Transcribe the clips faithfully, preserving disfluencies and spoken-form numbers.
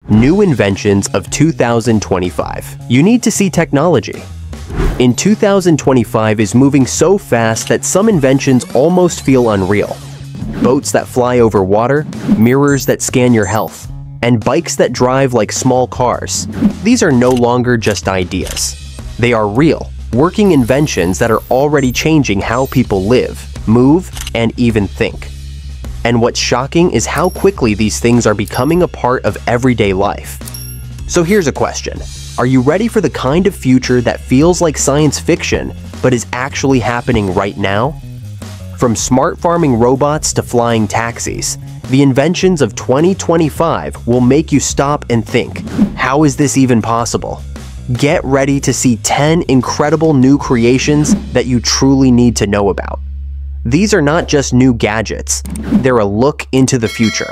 New inventions of two thousand twenty-five. You need to see technology. In two thousand twenty-five is moving so fast that some inventions almost feel unreal. Boats that fly over water, mirrors that scan your health, and bikes that drive like small cars. These are no longer just ideas. They are real, working inventions that are already changing how people live, move, and even think. And what's shocking is how quickly these things are becoming a part of everyday life. So here's a question. Are you ready for the kind of future that feels like science fiction, but is actually happening right now? From smart farming robots to flying taxis, the inventions of twenty twenty-five will make you stop and think, how is this even possible? Get ready to see ten incredible new creations that you truly need to know about. These are not just new gadgets, they're a look into the future.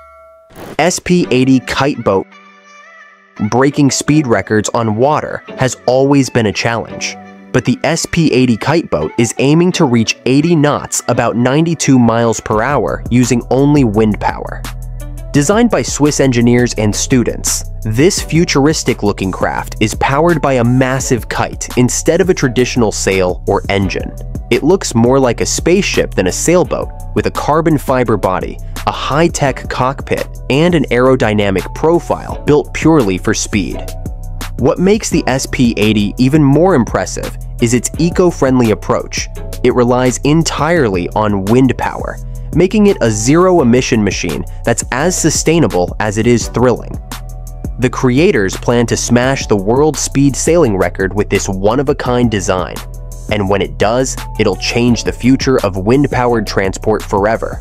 S P eighty kite boat. Breaking speed records on water has always been a challenge, but the S P eighty kite boat is aiming to reach eighty knots, about ninety-two miles per hour, using only wind power. Designed by Swiss engineers and students, this futuristic-looking craft is powered by a massive kite instead of a traditional sail or engine. It looks more like a spaceship than a sailboat, with a carbon fiber body, a high-tech cockpit, and an aerodynamic profile built purely for speed. What makes the S P eighty even more impressive is its eco-friendly approach. It relies entirely on wind power, making it a zero-emission machine that's as sustainable as it is thrilling. The creators plan to smash the world speed sailing record with this one-of-a-kind design, and when it does, it'll change the future of wind-powered transport forever.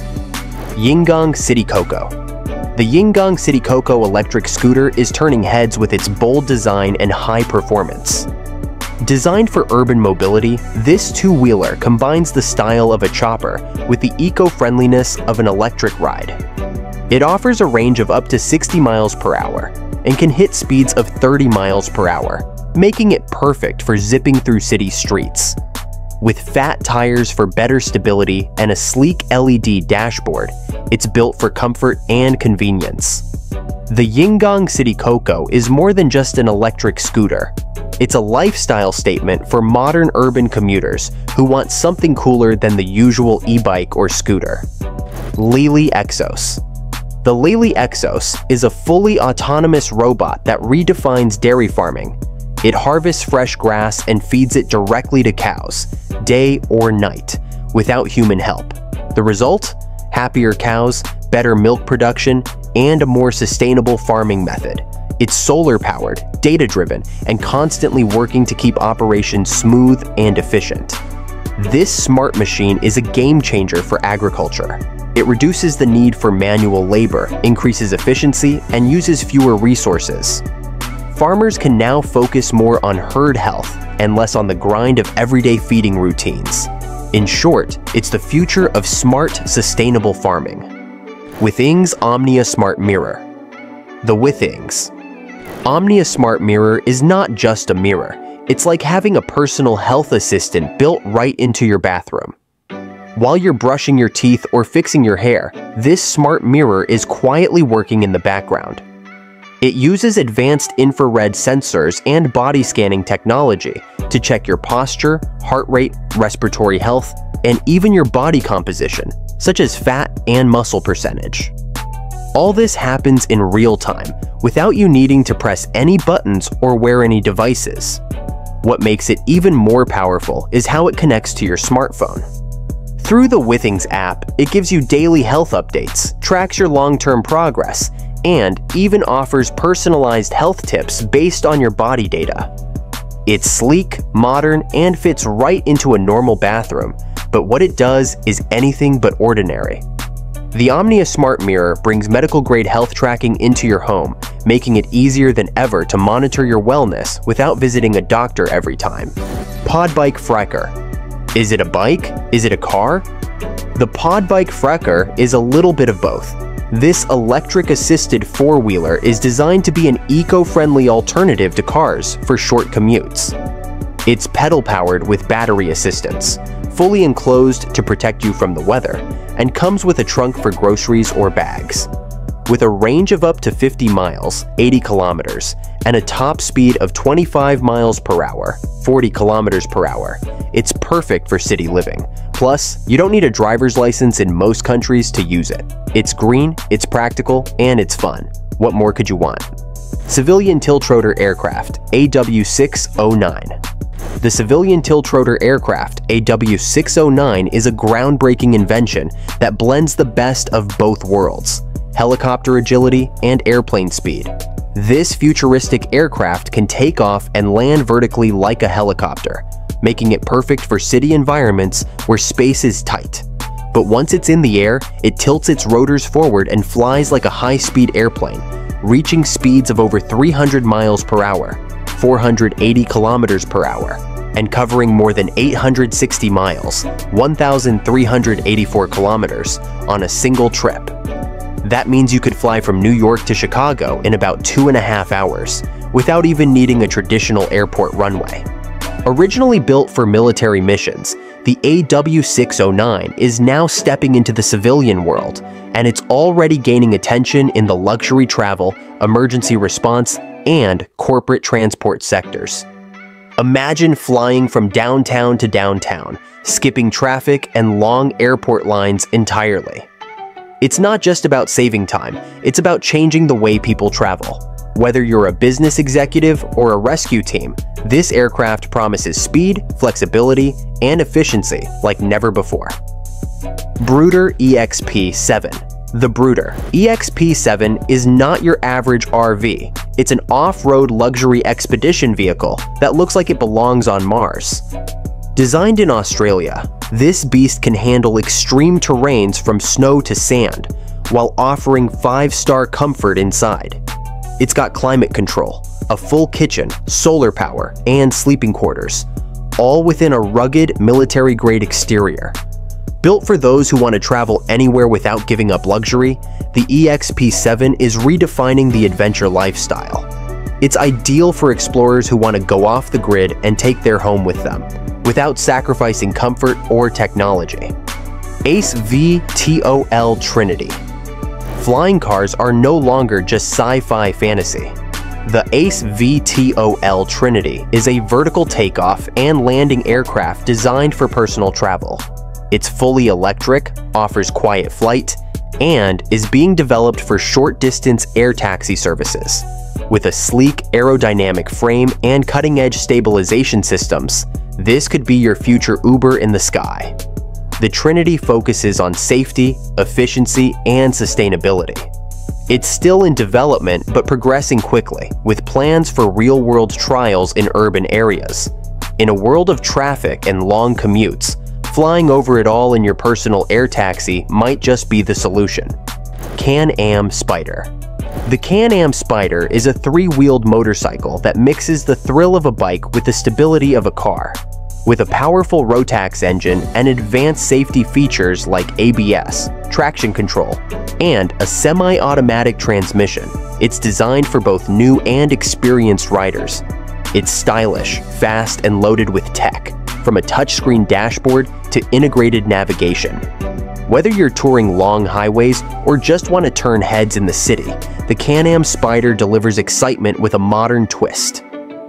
Yinggang City Coco. The Yinggang City Coco electric scooter is turning heads with its bold design and high performance. Designed for urban mobility, this two-wheeler combines the style of a chopper with the eco-friendliness of an electric ride. It offers a range of up to sixty miles per hour and can hit speeds of thirty miles per hour, making it perfect for zipping through city streets. With fat tires for better stability and a sleek L E D dashboard, it's built for comfort and convenience. The Yinggang City Coco is more than just an electric scooter. It's a lifestyle statement for modern urban commuters who want something cooler than the usual e-bike or scooter. Lily Exos. The Lily Exos is a fully autonomous robot that redefines dairy farming. It harvests fresh grass and feeds it directly to cows, day or night, without human help. The result? Happier cows, better milk production, and a more sustainable farming method. It's solar-powered, data-driven, and constantly working to keep operations smooth and efficient. This smart machine is a game-changer for agriculture. It reduces the need for manual labor, increases efficiency, and uses fewer resources. Farmers can now focus more on herd health and less on the grind of everyday feeding routines. In short, it's the future of smart, sustainable farming. Withings Omnia Smart Mirror. The Withings. Omnia Smart Mirror is not just a mirror. It's like having a personal health assistant built right into your bathroom. While you're brushing your teeth or fixing your hair, this smart mirror is quietly working in the background. It uses advanced infrared sensors and body scanning technology to check your posture, heart rate, respiratory health, and even your body composition, such as fat and muscle percentage. All this happens in real time, without you needing to press any buttons or wear any devices. What makes it even more powerful is how it connects to your smartphone. Through the Withings app, it gives you daily health updates, tracks your long-term progress, and even offers personalized health tips based on your body data. It's sleek, modern, and fits right into a normal bathroom, but what it does is anything but ordinary. The Omnia Smart Mirror brings medical-grade health tracking into your home, making it easier than ever to monitor your wellness without visiting a doctor every time. Podbike Frecker. Is it a bike? Is it a car? The Podbike Frecker is a little bit of both. This electric-assisted four-wheeler is designed to be an eco-friendly alternative to cars for short commutes. It's pedal-powered with battery assistance, fully enclosed to protect you from the weather, and comes with a trunk for groceries or bags. With a range of up to fifty miles, eighty kilometers, and a top speed of twenty-five miles per hour, forty kilometers per hour, it's perfect for city living. Plus, you don't need a driver's license in most countries to use it. It's green, it's practical, and it's fun. What more could you want? Civilian Tiltrotor Aircraft, A W six oh nine. The Civilian Tiltrotor Aircraft, A W six oh nine, is a groundbreaking invention that blends the best of both worlds: helicopter agility and airplane speed. This futuristic aircraft can take off and land vertically like a helicopter, making it perfect for city environments where space is tight. But once it's in the air, it tilts its rotors forward and flies like a high-speed airplane, reaching speeds of over three hundred miles per hour, four hundred eighty kilometers per hour, and covering more than eight hundred sixty miles, one thousand three hundred eighty-four kilometers, on a single trip. That means you could fly from New York to Chicago in about two and a half hours, without even needing a traditional airport runway. Originally built for military missions, the A W six oh nine is now stepping into the civilian world, and it's already gaining attention in the luxury travel, emergency response, and corporate transport sectors. Imagine flying from downtown to downtown, skipping traffic and long airport lines entirely. It's not just about saving time, it's about changing the way people travel. Whether you're a business executive or a rescue team, this aircraft promises speed, flexibility, and efficiency like never before. Brooder E X P seven. The Brooder E X P seven is not your average R V. It's an off-road luxury expedition vehicle that looks like it belongs on Mars. Designed in Australia, this beast can handle extreme terrains from snow to sand, while offering five-star comfort inside. It's got climate control, a full kitchen, solar power, and sleeping quarters, all within a rugged, military-grade exterior. Built for those who want to travel anywhere without giving up luxury, the E X P seven is redefining the adventure lifestyle. It's ideal for explorers who want to go off the grid and take their home with them, without sacrificing comfort or technology. Ace V T O L Trinity. Flying cars are no longer just sci-fi fantasy. The Ace V T O L Trinity is a vertical takeoff and landing aircraft designed for personal travel. It's fully electric, offers quiet flight, and is being developed for short-distance air taxi services. With a sleek aerodynamic frame and cutting-edge stabilization systems, this could be your future Uber in the sky. The Trinity focuses on safety, efficiency, and sustainability. It's still in development but progressing quickly, with plans for real-world trials in urban areas. In a world of traffic and long commutes, flying over it all in your personal air taxi might just be the solution. Can-Am Spyder. The Can-Am Spyder is a three-wheeled motorcycle that mixes the thrill of a bike with the stability of a car. With a powerful Rotax engine and advanced safety features like A B S, traction control, and a semi-automatic transmission, it's designed for both new and experienced riders. It's stylish, fast, and loaded with tech, from a touchscreen dashboard to integrated navigation. Whether you're touring long highways or just want to turn heads in the city, the Can-Am Spyder delivers excitement with a modern twist.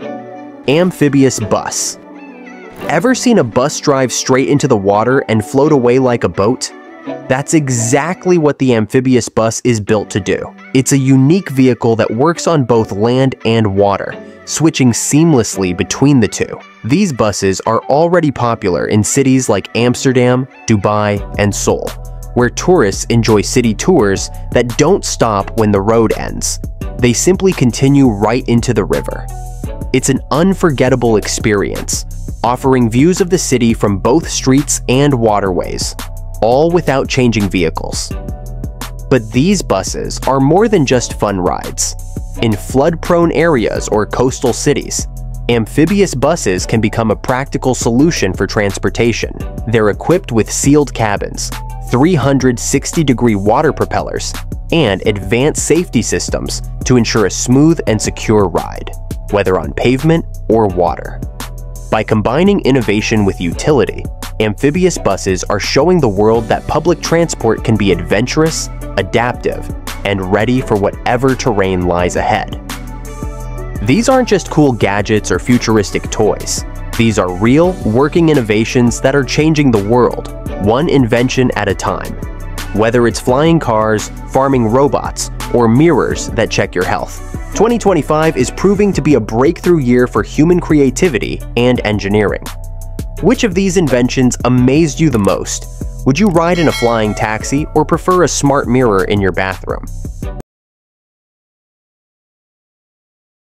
Amphibious Bus. Ever seen a bus drive straight into the water and float away like a boat? That's exactly what the amphibious bus is built to do. It's a unique vehicle that works on both land and water, switching seamlessly between the two. These buses are already popular in cities like Amsterdam, Dubai, and Seoul, where tourists enjoy city tours that don't stop when the road ends. They simply continue right into the river. It's an unforgettable experience, offering views of the city from both streets and waterways, all without changing vehicles. But these buses are more than just fun rides. In flood-prone areas or coastal cities, amphibious buses can become a practical solution for transportation. They're equipped with sealed cabins, three hundred sixty degree water propellers, and advanced safety systems to ensure a smooth and secure ride, whether on pavement or water. By combining innovation with utility, amphibious buses are showing the world that public transport can be adventurous, adaptive, and ready for whatever terrain lies ahead. These aren't just cool gadgets or futuristic toys. These are real, working innovations that are changing the world, one invention at a time. Whether it's flying cars, farming robots, or mirrors that check your health, twenty twenty-five is proving to be a breakthrough year for human creativity and engineering. Which of these inventions amazed you the most? Would you ride in a flying taxi or prefer a smart mirror in your bathroom?